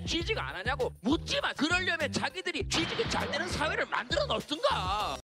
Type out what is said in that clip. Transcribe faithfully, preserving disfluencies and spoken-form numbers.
취직 안 하냐고 묻지 마. 그러려면 자기들이 취직이 잘 되는 사회를 만들어 놓던가.